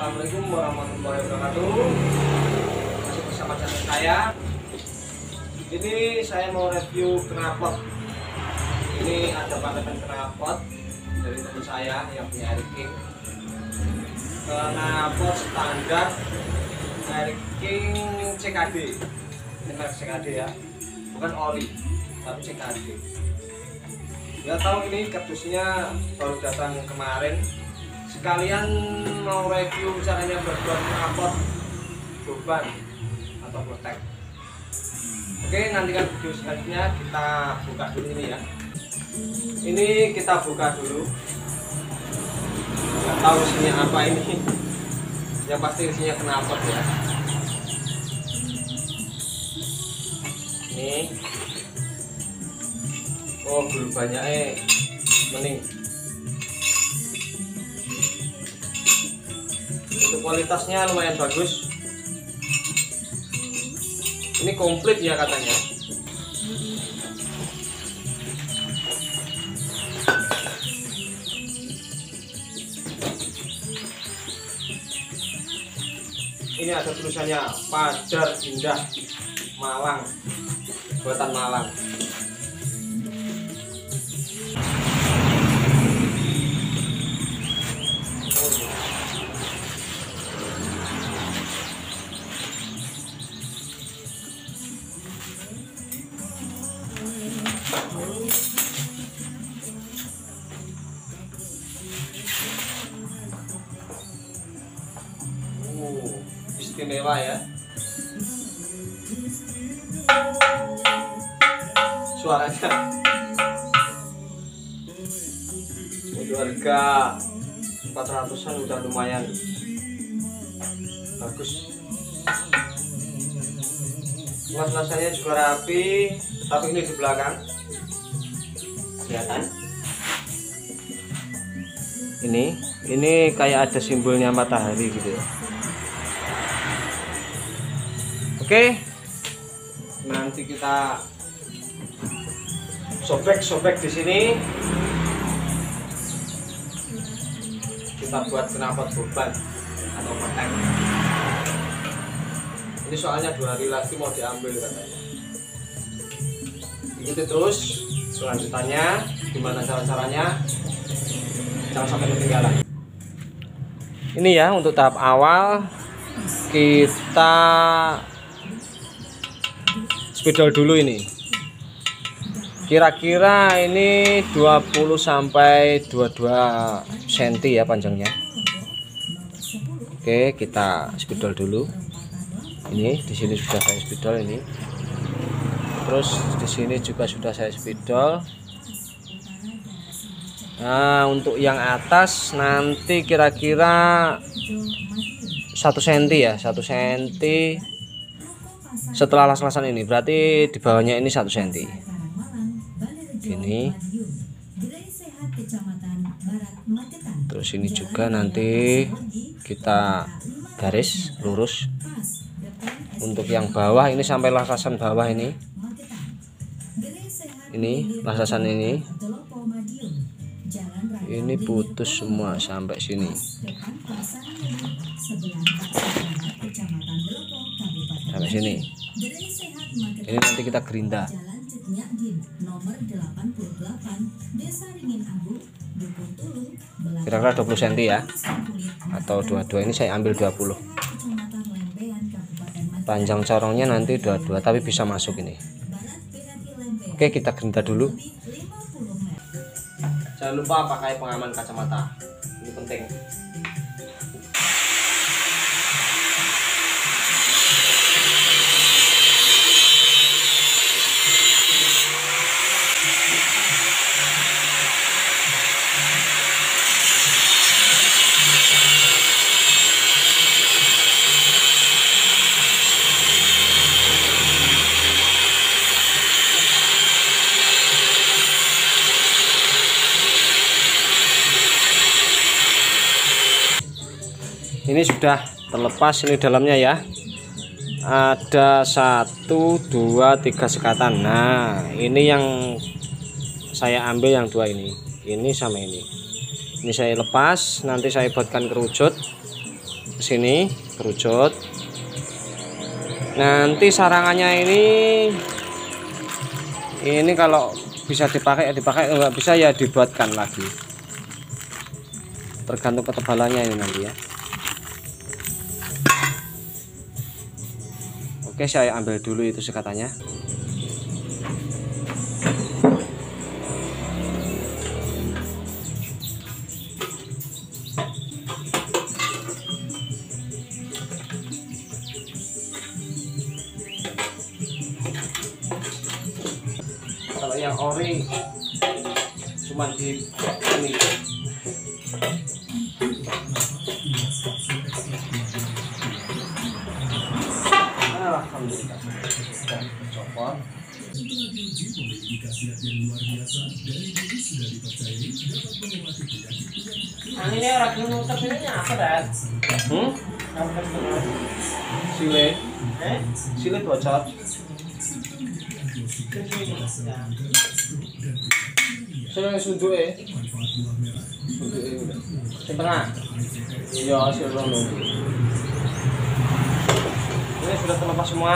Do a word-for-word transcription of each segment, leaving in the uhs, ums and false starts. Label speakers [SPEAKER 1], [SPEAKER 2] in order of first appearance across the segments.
[SPEAKER 1] Assalamualaikum warahmatullahi wabarakatuh. Masih bersama channel saya. Ini saya mau review knalpot. Ini ada paketan knalpot dari teman saya yang punya Eric King. Knalpot standar Eric King C K D. Ini merek C K D ya, bukan oli, tapi C K D. Ya tahu ini kardusnya baru datang kemarin. Sekalian mau review caranya berbuat knalpot beban atau botek. Oke, nantikan video selanjutnya. Kita buka dulu ini ya. Ini kita buka dulu. Nggak tahu isinya apa ini. Yang pasti isinya knalpot ya. Ini. Oh, belum banyak eh. Mending. Untuk kualitasnya lumayan bagus. Ini komplit ya katanya. Ini ada tulisannya Fajar Indah Malang, buatan Malang. Istimewa ya suaranya. Untuk harga empat ratusan udah lumayan bagus. Las-lasannya juga rapi, tapi ini di belakang kelihatan. Ini ini kayak ada simbolnya matahari gitu ya. Oke, nanti kita sobek-sobek di sini. Kita buat knalpot beban atau botek. Ini soalnya dua hari lagi mau diambil katanya. Ikuti terus selanjutnya gimana cara-caranya. Jangan sampai ketinggalan. Ini ya untuk tahap awal kita spidol dulu. Ini kira-kira ini dua puluh sampai dua puluh dua senti ya panjangnya. Oke, kita spidol dulu. Ini di sini sudah saya spidol ini. Terus di sini juga sudah saya spidol. Nah, untuk yang atas nanti kira-kira satu senti ya, satu senti. Setelah las-lasan ini berarti di bawahnya ini satu senti. Ini. Terus ini juga nanti kita garis lurus. Untuk yang bawah ini sampai las-lasan bawah ini. Ini las-lasan ini. Ini putus semua sampai sini. Sampai sini. Ini nanti kita gerinda. Kira-kira dua puluh senti ya. Atau dua puluh dua, ini saya ambil dua puluh. Panjang corongnya nanti dua puluh dua, tapi bisa masuk ini. Oke, kita gerinda dulu. Jangan lupa pakai pengaman kacamata. Ini penting. Ini sudah terlepas ini dalamnya ya. Ada satu dua tiga sekatan. Nah, ini yang saya ambil yang dua ini. Ini sama ini. Ini saya lepas, nanti saya buatkan kerucut. sini kerucut. Nanti sarangannya ini ini kalau bisa dipakai ya dipakai, nggak bisa ya dibuatkan lagi, tergantung ketebalannya ini nanti ya. Oke, saya ambil dulu itu sekatannya. Kalau yang ori cuma di ini. Alhamdulillah. Copot. Ini orang gunung terpilihnya apa, Dan? Hmm? Sile. Eh? Sile bocor. Saya sunduk eh. Sunduk eh udah. Setengah. Iya, hasil rono. Ini sudah terlepas semua.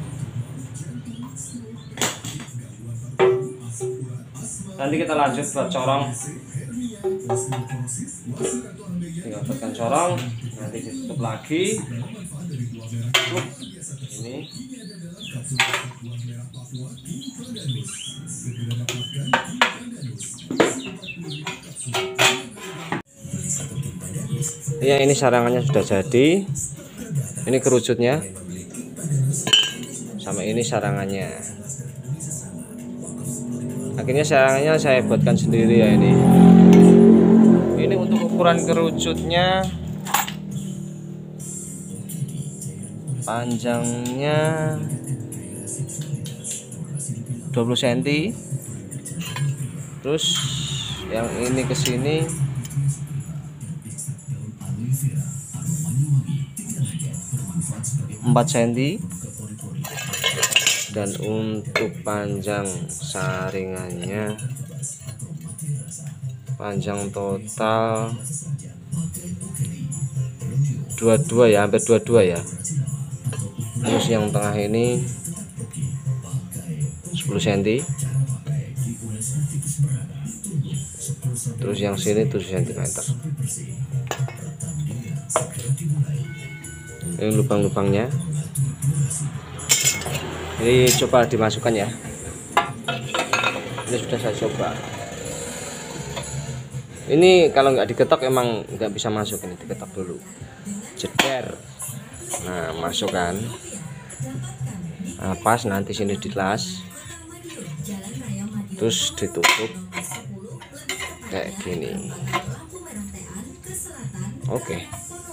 [SPEAKER 1] Nanti kita lanjut buat corong. Tinggal tekan corong, nanti ditutup lagi. Ini. Ya, ini sarangannya sudah jadi. Ini kerucutnya. Sama ini sarangannya. Akhirnya sarangannya saya buatkan sendiri ya ini. Ini untuk ukuran kerucutnya, panjangnya dua puluh sentimeter. Terus yang ini ke sini empat sentimeter. Dan untuk panjang saringannya, panjang total dua puluh dua ya, hampir dua puluh dua ya. Terus yang tengah ini sepuluh sentimeter. Terus yang sini tujuh sentimeter. Ini lubang-lubangnya. Ini coba dimasukkan ya. Ini sudah saya coba. Ini kalau nggak diketok emang nggak bisa masuk, ini diketok dulu. Jeder. Nah, masukkan. Nah, pas nanti sini dilas. Terus ditutup kayak gini. Oke.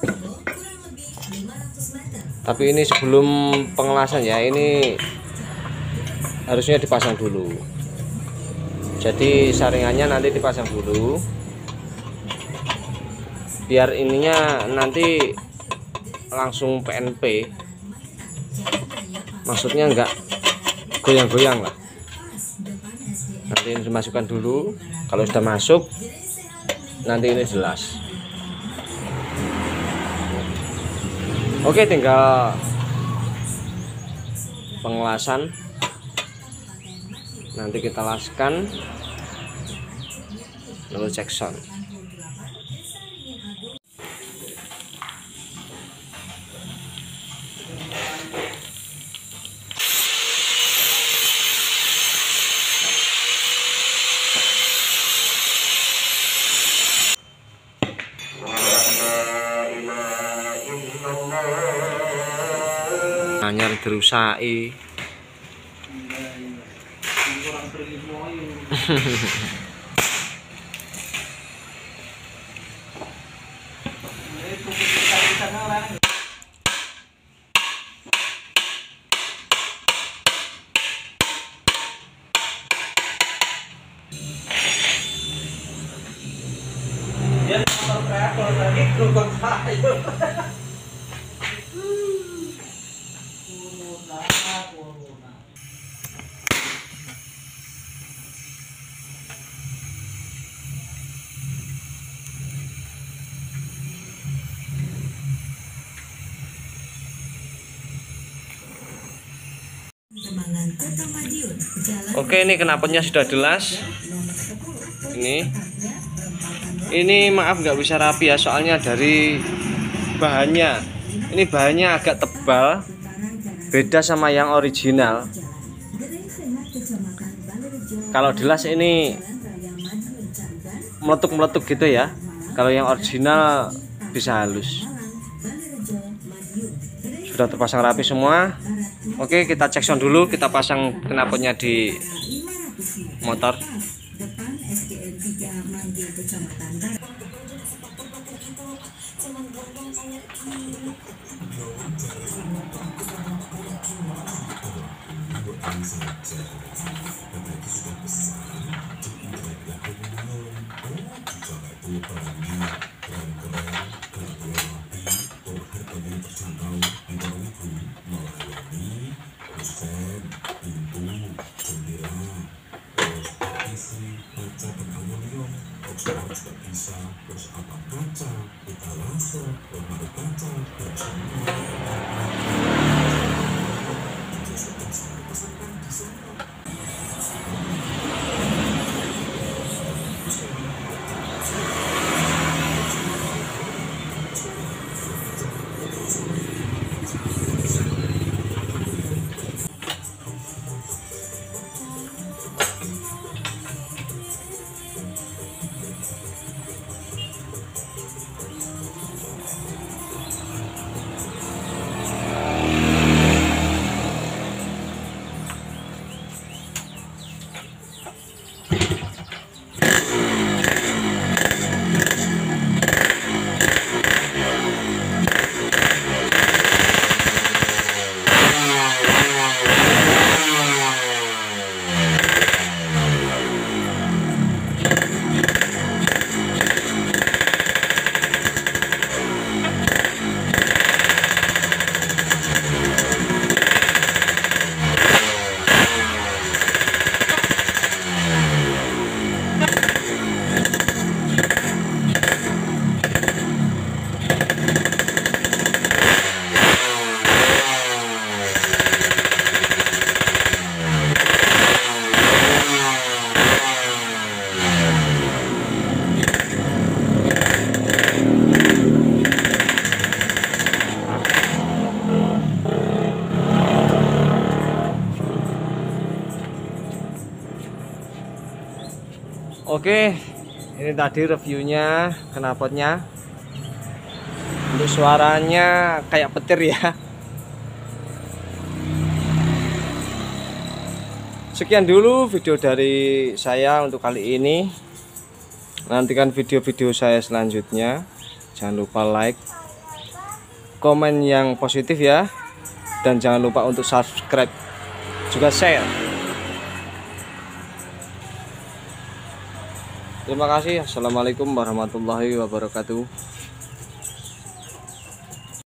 [SPEAKER 1] Tapi ini sebelum pengelasan ya, ini harusnya dipasang dulu. Jadi saringannya nanti dipasang dulu, biar ininya nanti langsung P N P. Maksudnya enggak goyang-goyang lah. Nanti ini dimasukkan dulu. Kalau sudah masuk, nanti ini jelas. Oke, tinggal pengelasan. Nanti kita laskan, lalu cek sound. Anyar dirusaki. Dia motor kreator tadi gerobak sayur. Oke, ini knalpotnya sudah jelas. Ini, ini maaf nggak bisa rapi ya, soalnya dari bahannya. Ini bahannya agak tebal, beda sama yang original. Kalau jelas ini meletuk-meletuk gitu ya. Kalau yang original bisa halus. Sudah terpasang rapi semua. Oke, kita cek sound dulu, kita pasang knalpotnya di motor. Oke, ini tadi reviewnya knalpotnya. Untuk suaranya kayak petir ya. Sekian dulu video dari saya untuk kali ini. Nantikan video-video saya selanjutnya. Jangan lupa like, komen yang positif ya, dan jangan lupa untuk subscribe juga share. Terima kasih. Assalamualaikum warahmatullahi wabarakatuh.